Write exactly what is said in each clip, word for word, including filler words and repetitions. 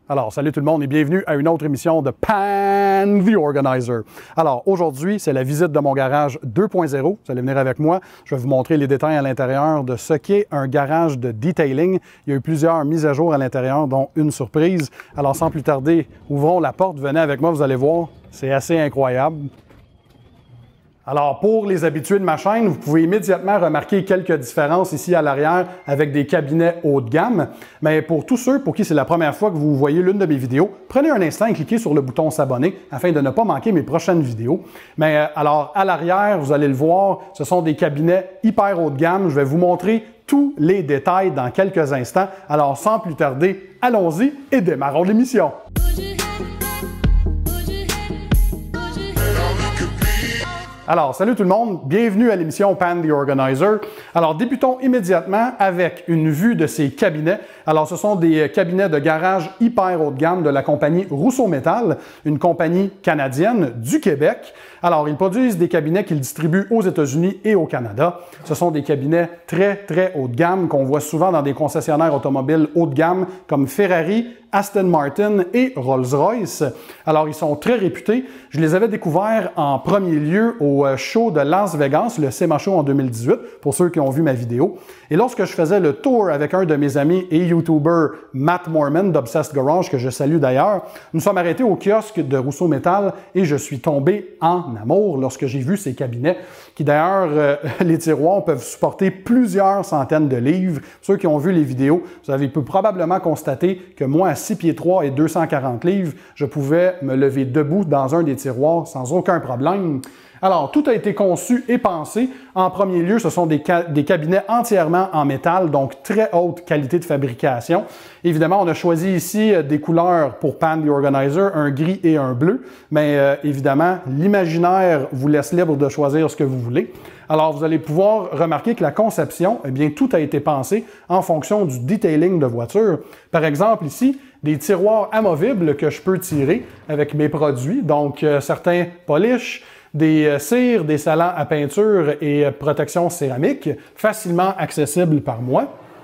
Alors, salut tout le monde et bienvenue à une autre émission de Pan the Organizer. Alors, aujourd'hui, c'est la visite de mon garage deux point zéro. Vous allez venir avec moi. Je vais vous montrer les détails à l'intérieur de ce qu'est un garage de detailing. Il y a eu plusieurs mises à jour à l'intérieur, dont une surprise. Alors, sans plus tarder, ouvrons la porte. Venez avec moi, vous allez voir. C'est assez incroyable. Alors, pour les habitués de ma chaîne, vous pouvez immédiatement remarquer quelques différences ici à l'arrière avec des cabinets haut de gamme. Mais pour tous ceux pour qui c'est la première fois que vous voyez l'une de mes vidéos, prenez un instant et cliquez sur le bouton s'abonner afin de ne pas manquer mes prochaines vidéos. Mais euh, alors, à l'arrière, vous allez le voir, ce sont des cabinets hyper haut de gamme. Je vais vous montrer tous les détails dans quelques instants. Alors, sans plus tarder, allons-y et démarrons l'émission. Alors, salut tout le monde, bienvenue à l'émission Pan the Organizer. Alors, débutons immédiatement avec une vue de ces cabinets. Alors, ce sont des cabinets de garage hyper haut de gamme de la compagnie Rousseau Métal, une compagnie canadienne du Québec. Alors, ils produisent des cabinets qu'ils distribuent aux États-Unis et au Canada. Ce sont des cabinets très, très haut de gamme qu'on voit souvent dans des concessionnaires automobiles haut de gamme comme Ferrari, Aston Martin et Rolls-Royce. Alors, ils sont très réputés. Je les avais découverts en premier lieu au show de Las Vegas, le SEMA Show en deux mille dix-huit, pour ceux qui ont vu ma vidéo. Et lorsque je faisais le tour avec un de mes amis et YouTuber, Matt Morman d'Obsessed Garage, que je salue d'ailleurs, nous sommes arrêtés au kiosque de Rousseau Métal et je suis tombé en amour lorsque j'ai vu ces cabinets, qui d'ailleurs, euh, les tiroirs peuvent supporter plusieurs centaines de livres. Ceux qui ont vu les vidéos, vous avez pu probablement constater que moi, à six pieds trois et deux cent quarante livres, je pouvais me lever debout dans un des tiroirs sans aucun problème. Alors, tout a été conçu et pensé. En premier lieu, ce sont des, ca des cabinets entièrement en métal, donc très haute qualité de fabrication. Évidemment, on a choisi ici des couleurs pour Pan the Organizer, un gris et un bleu, mais euh, évidemment, l'imaginaire vous laisse libre de choisir ce que vous voulez. Alors, vous allez pouvoir remarquer que la conception, eh bien, tout a été pensé en fonction du detailing de voiture. Par exemple, ici, des tiroirs amovibles que je peux tirer avec mes produits, donc euh, certains polishes, des euh, cires, des salants à peinture et euh, protection céramique, facilement accessibles par moi.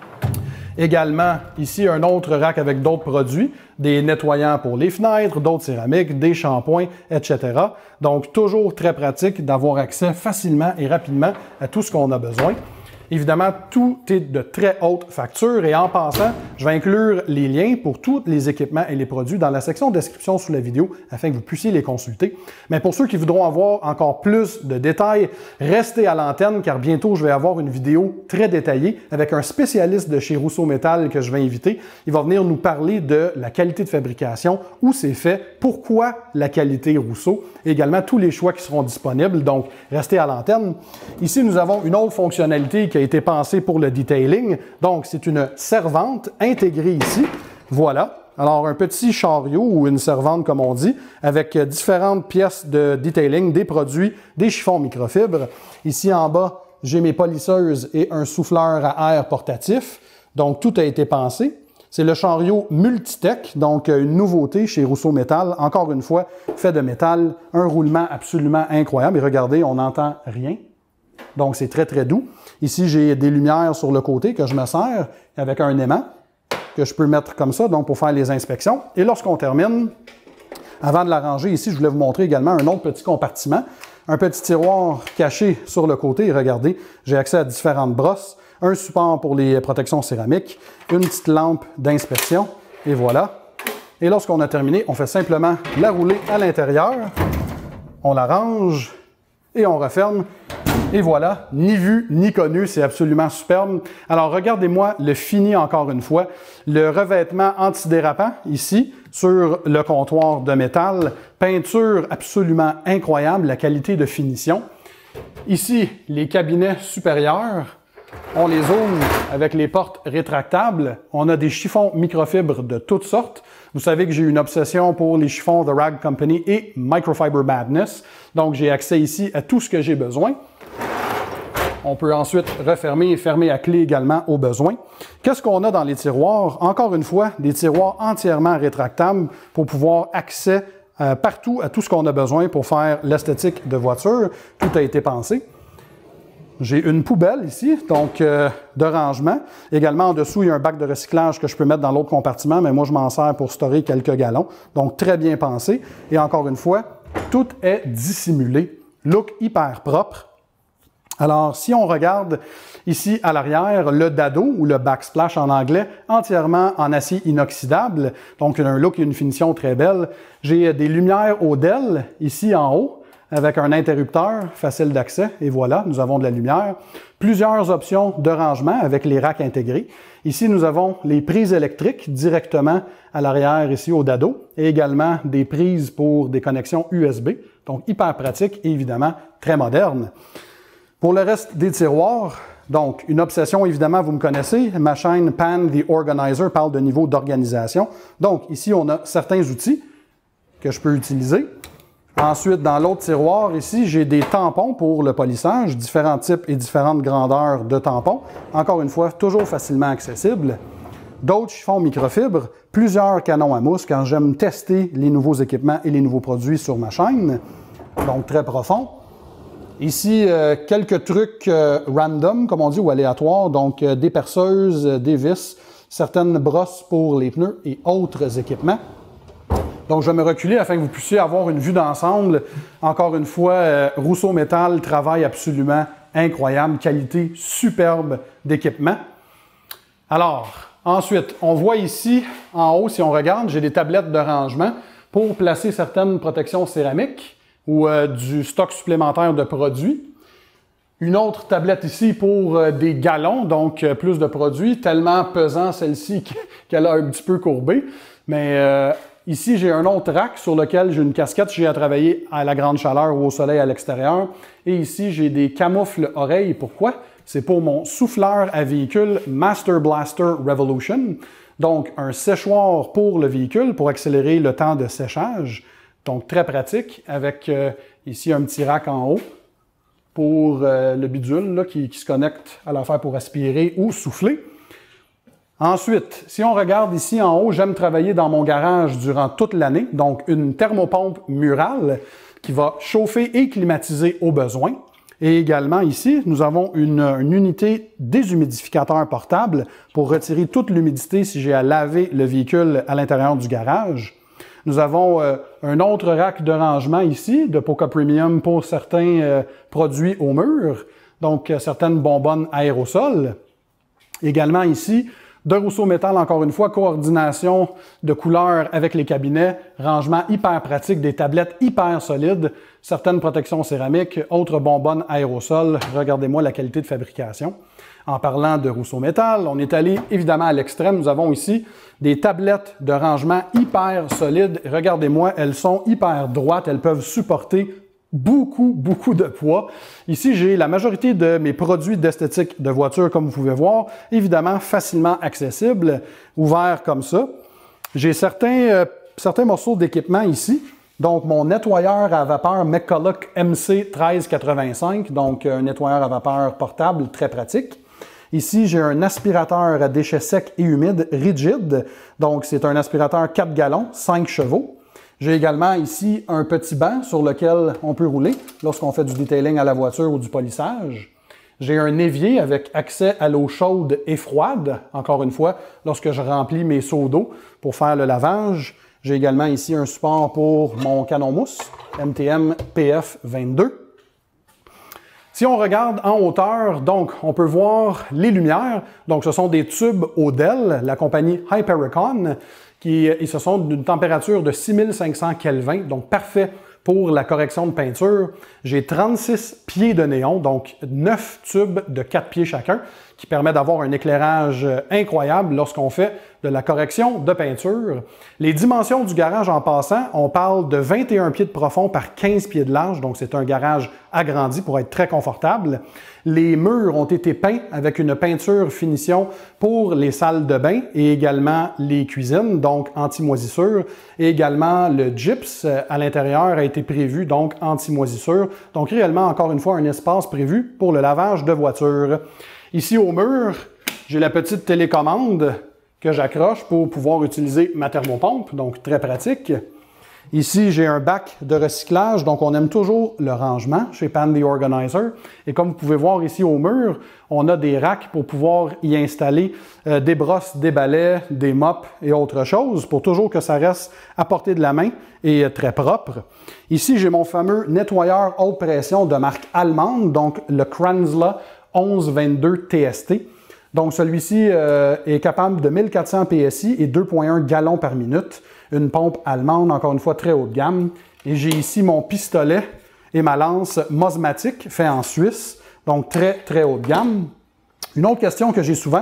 Également, ici, un autre rack avec d'autres produits, des nettoyants pour les fenêtres, d'autres céramiques, des shampoings, et cetera. Donc, toujours très pratique d'avoir accès facilement et rapidement à tout ce qu'on a besoin. Évidemment, tout est de très haute facture et en passant, je vais inclure les liens pour tous les équipements et les produits dans la section de description sous la vidéo afin que vous puissiez les consulter. Mais pour ceux qui voudront avoir encore plus de détails, restez à l'antenne car bientôt je vais avoir une vidéo très détaillée avec un spécialiste de chez Rousseau Métal que je vais inviter. Il va venir nous parler de la qualité de fabrication, où c'est fait, pourquoi la qualité Rousseau, et également tous les choix qui seront disponibles. Donc, restez à l'antenne. Ici, nous avons une autre fonctionnalité qui a été pensée pour le detailing. Donc, c'est une servante intégrée ici. Voilà. Alors, un petit chariot ou une servante, comme on dit, avec différentes pièces de detailing, des produits, des chiffons microfibres. Ici, en bas, j'ai mes polisseuses et un souffleur à air portatif. Donc, tout a été pensé. C'est le chariot Multitech, donc une nouveauté chez Rousseau Métal. Encore une fois, fait de métal, un roulement absolument incroyable. Et regardez, on n'entend rien. Donc, c'est très, très doux. Ici, j'ai des lumières sur le côté que je me sers avec un aimant que je peux mettre comme ça, donc pour faire les inspections. Et lorsqu'on termine, avant de la ranger, ici, je voulais vous montrer également un autre petit compartiment. Un petit tiroir caché sur le côté. Et regardez, j'ai accès à différentes brosses, un support pour les protections céramiques, une petite lampe d'inspection, et voilà. Et lorsqu'on a terminé, on fait simplement la rouler à l'intérieur, on la range et on referme. Et voilà, ni vu ni connu, c'est absolument superbe. Alors regardez-moi le fini encore une fois. Le revêtement antidérapant ici sur le comptoir de métal. Peinture absolument incroyable, la qualité de finition. Ici, les cabinets supérieurs. On les ouvre avec les portes rétractables. On a des chiffons microfibres de toutes sortes. Vous savez que j'ai une obsession pour les chiffons The Rag Company et Microfiber Madness. Donc, j'ai accès ici à tout ce que j'ai besoin. On peut ensuite refermer et fermer à clé également au besoin. Qu'est-ce qu'on a dans les tiroirs? Encore une fois, des tiroirs entièrement rétractables pour pouvoir accès euh, partout à tout ce qu'on a besoin pour faire l'esthétique de voiture. Tout a été pensé. j'ai une poubelle ici, donc euh, de rangement. Également, en dessous, il y a un bac de recyclage que je peux mettre dans l'autre compartiment, mais moi, je m'en sers pour stocker quelques gallons. Donc, très bien pensé. Et encore une fois, tout est dissimulé. Look hyper propre. Alors, si on regarde ici à l'arrière, le dado ou le backsplash en anglais, entièrement en acier inoxydable, donc un look et une finition très belle. J'ai des lumières au D E L ici en haut, avec un interrupteur facile d'accès, et voilà, nous avons de la lumière. Plusieurs options de rangement avec les racks intégrés. Ici, nous avons les prises électriques directement à l'arrière ici au dado, et également des prises pour des connexions U S B, donc hyper pratique et évidemment très moderne. Pour le reste des tiroirs, donc une obsession évidemment, vous me connaissez, ma chaîne Pan the Organizer parle de niveau d'organisation. Donc ici, on a certains outils que je peux utiliser. Ensuite, dans l'autre tiroir, ici, j'ai des tampons pour le polissage, différents types et différentes grandeurs de tampons. Encore une fois, toujours facilement accessibles. D'autres chiffons microfibres, plusieurs canons à mousse quand j'aime tester les nouveaux équipements et les nouveaux produits sur ma chaîne. Donc, très profond. Ici, euh, quelques trucs euh, random, comme on dit, ou aléatoires. Donc, euh, des perceuses, euh, des vis, certaines brosses pour les pneus et autres équipements. Donc, je vais me reculer afin que vous puissiez avoir une vue d'ensemble. Encore une fois, euh, Rousseau Métal, travail absolument incroyable, qualité superbe d'équipement. Alors, ensuite, on voit ici, en haut, si on regarde, j'ai des tablettes de rangement pour placer certaines protections céramiques ou euh, du stock supplémentaire de produits. Une autre tablette ici pour euh, des galons, donc euh, plus de produits, tellement pesant celle-ci qu'elle a un petit peu courbé. Mais euh, ici, j'ai un autre rack sur lequel j'ai une casquette si j'ai à travailler à la grande chaleur ou au soleil à l'extérieur. Et ici, j'ai des camoufles oreilles. Pourquoi? C'est pour mon souffleur à véhicule Master Blaster Revolution. Donc, un séchoir pour le véhicule pour accélérer le temps de séchage. Donc, très pratique avec euh, ici un petit rack en haut pour euh, le bidule là, qui, qui se connecte à l'affaire pour aspirer ou souffler. Ensuite, si on regarde ici en haut, j'aime travailler dans mon garage durant toute l'année. Donc, une thermopompe murale qui va chauffer et climatiser au besoin. Et également ici, nous avons une, une unité déshumidificateur portable pour retirer toute l'humidité si j'ai à laver le véhicule à l'intérieur du garage. Nous avons euh, un autre rack de rangement ici, de Poca Premium pour certains euh, produits au mur, donc euh, certaines bonbonnes aérosols. Également ici, de Rousseau Métal, encore une fois, coordination de couleurs avec les cabinets, rangement hyper pratique, des tablettes hyper solides, certaines protections céramiques, autres bonbonnes aérosols. Regardez-moi la qualité de fabrication. En parlant de Rousseau Métal, on est allé évidemment à l'extrême. Nous avons ici des tablettes de rangement hyper solides. Regardez-moi, elles sont hyper droites, elles peuvent supporter beaucoup, beaucoup de poids. Ici, j'ai la majorité de mes produits d'esthétique de voiture, comme vous pouvez voir, évidemment facilement accessibles, ouverts comme ça. J'ai certains, euh, certains morceaux d'équipement ici. Donc, mon nettoyeur à vapeur McCulloch M C treize quatre-vingt-cinq, donc un nettoyeur à vapeur portable très pratique. Ici, j'ai un aspirateur à déchets secs et humides rigide. Donc, c'est un aspirateur quatre gallons, cinq chevaux. J'ai également ici un petit banc sur lequel on peut rouler lorsqu'on fait du detailing à la voiture ou du polissage. J'ai un évier avec accès à l'eau chaude et froide, encore une fois, lorsque je remplis mes seaux d'eau pour faire le lavage. J'ai également ici un support pour mon canon mousse, M T M P F vingt-deux. Si on regarde en hauteur, donc, on peut voir les lumières. Donc, ce sont des tubes au D E L, la compagnie Hypericon, qui et ce sont d'une température de six mille cinq cents Kelvin, donc parfait pour la correction de peinture. J'ai trente-six pieds de néon, donc neuf tubes de quatre pieds chacun, qui permet d'avoir un éclairage incroyable lorsqu'on fait de la correction de peinture. Les dimensions du garage en passant, on parle de vingt et un pieds de profond par quinze pieds de large, donc c'est un garage agrandi pour être très confortable. Les murs ont été peints avec une peinture finition pour les salles de bain et également les cuisines, donc anti-moisissure. Et également le gyps à l'intérieur a été prévu, donc anti-moisissure. Donc réellement, encore une fois, un espace prévu pour le lavage de voiture. Ici au mur, j'ai la petite télécommande que j'accroche pour pouvoir utiliser ma thermopompe, donc très pratique. Ici, j'ai un bac de recyclage, donc on aime toujours le rangement chez Pan The Organizer. Et comme vous pouvez voir ici au mur, on a des racks pour pouvoir y installer euh, des brosses, des balais, des mops et autre chose, pour toujours que ça reste à portée de la main et euh, très propre. Ici, j'ai mon fameux nettoyeur haute pression de marque allemande, donc le Kranzla onze vingt-deux T S T. Donc celui-ci euh, est capable de mille quatre cents P S I et deux virgule un gallons par minute. Une pompe allemande, encore une fois très haut de gamme. Et j'ai ici mon pistolet et ma lance Mosmatic, fait en Suisse, donc très très haut de gamme. Une autre question que j'ai souvent,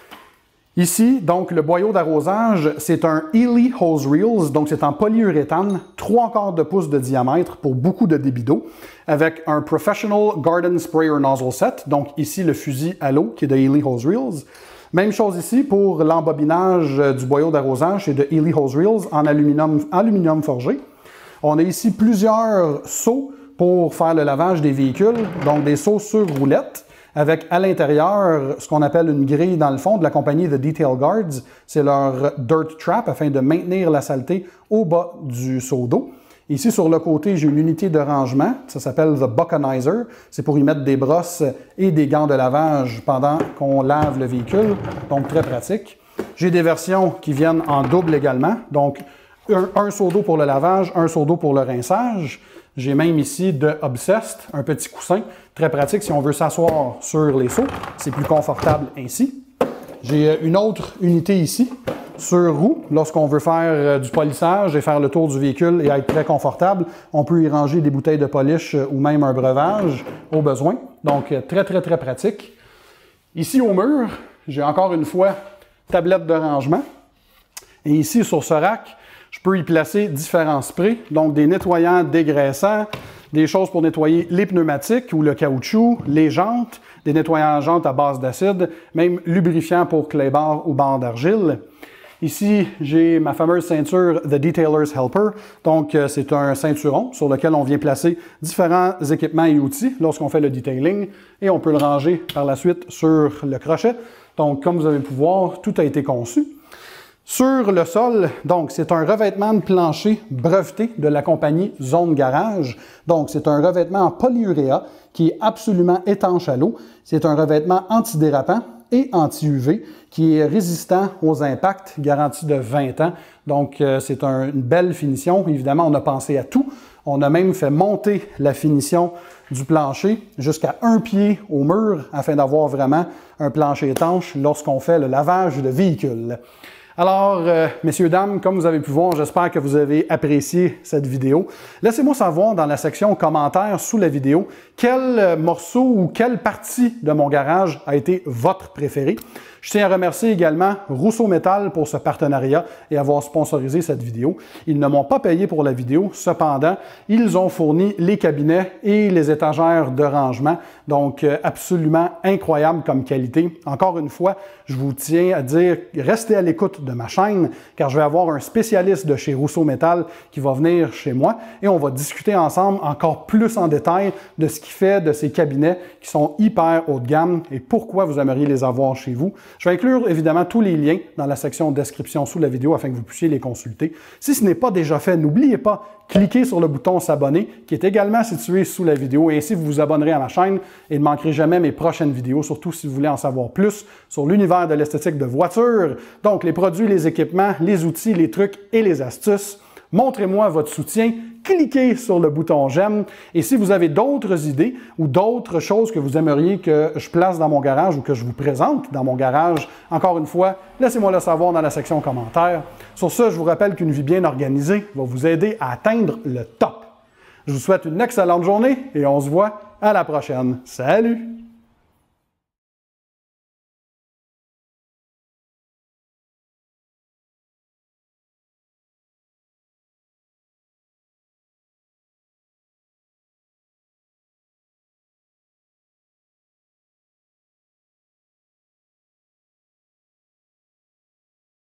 ici, donc le boyau d'arrosage, c'est un Eley Hose Reels, donc c'est en polyuréthane, trois quarts de pouce de diamètre pour beaucoup de débit d'eau, avec un Professional Garden Sprayer Nozzle Set, donc ici le fusil à l'eau qui est de Eley Hose Reels. Même chose ici pour l'embobinage du boyau d'arrosage, c'est de Eley Hose Reels en aluminium, aluminium forgé. On a ici plusieurs seaux pour faire le lavage des véhicules, donc des seaux sur roulette, avec à l'intérieur ce qu'on appelle une grille dans le fond de la compagnie The Detail Guards. C'est leur dirt trap afin de maintenir la saleté au bas du seau d'eau. Ici, sur le côté, j'ai une unité de rangement. Ça s'appelle The Buckanizer. C'est pour y mettre des brosses et des gants de lavage pendant qu'on lave le véhicule. Donc, très pratique. J'ai des versions qui viennent en double également. Donc, un, un seau d'eau pour le lavage, un seau d'eau pour le rinçage. J'ai même ici de Obsessed, un petit coussin. Très pratique si on veut s'asseoir sur les seaux. C'est plus confortable ainsi. J'ai une autre unité ici, sur roue, lorsqu'on veut faire du polissage et faire le tour du véhicule et être très confortable. On peut y ranger des bouteilles de polish ou même un breuvage au besoin. Donc, très, très, très pratique. Ici au mur, j'ai encore une fois tablette de rangement. Et ici, sur ce rack, je peux y placer différents sprays, donc des nettoyants dégraissants, des choses pour nettoyer les pneumatiques ou le caoutchouc, les jantes, des nettoyants à jantes à base d'acide, même lubrifiants pour clé-barres ou barres d'argile. Ici, j'ai ma fameuse ceinture The Detailer's Helper. Donc, euh, c'est un ceinturon sur lequel on vient placer différents équipements et outils lorsqu'on fait le detailing et on peut le ranger par la suite sur le crochet. Donc, comme vous avez pu voir, tout a été conçu. Sur le sol, donc, c'est un revêtement de plancher breveté de la compagnie Zone Garage. Donc, c'est un revêtement en polyuréa qui est absolument étanche à l'eau. C'est un revêtement antidérapant et anti-U V qui est résistant aux impacts, garanti de vingt ans. Donc, euh, c'est un, une belle finition. Évidemment, on a pensé à tout. On a même fait monter la finition du plancher jusqu'à un pied au mur afin d'avoir vraiment un plancher étanche lorsqu'on fait le lavage de véhicule. Alors, euh, messieurs, dames, comme vous avez pu voir, j'espère que vous avez apprécié cette vidéo. Laissez-moi savoir dans la section commentaires sous la vidéo quel morceau ou quelle partie de mon garage a été votre préféré. Je tiens à remercier également Rousseau Métal pour ce partenariat et avoir sponsorisé cette vidéo. Ils ne m'ont pas payé pour la vidéo, cependant, ils ont fourni les cabinets et les étagères de rangement. Donc, absolument incroyable comme qualité. Encore une fois, je vous tiens à dire, restez à l'écoute de ma chaîne, car je vais avoir un spécialiste de chez Rousseau Métal qui va venir chez moi et on va discuter ensemble encore plus en détail de ce qui fait de ces cabinets qui sont hyper haut de gamme et pourquoi vous aimeriez les avoir chez vous. Je vais inclure évidemment tous les liens dans la section description sous la vidéo afin que vous puissiez les consulter. Si ce n'est pas déjà fait, n'oubliez pas, cliquez sur le bouton s'abonner qui est également situé sous la vidéo et ainsi vous vous abonnerez à ma chaîne et ne manquerez jamais mes prochaines vidéos, surtout si vous voulez en savoir plus sur l'univers de l'esthétique de voiture. Donc les produits, les équipements, les outils, les trucs et les astuces. Montrez-moi votre soutien, cliquez sur le bouton j'aime et si vous avez d'autres idées ou d'autres choses que vous aimeriez que je place dans mon garage ou que je vous présente dans mon garage, encore une fois, laissez-moi le savoir dans la section commentaires. Sur ce, je vous rappelle qu'une vie bien organisée va vous aider à atteindre le top. Je vous souhaite une excellente journée et on se voit à la prochaine. Salut!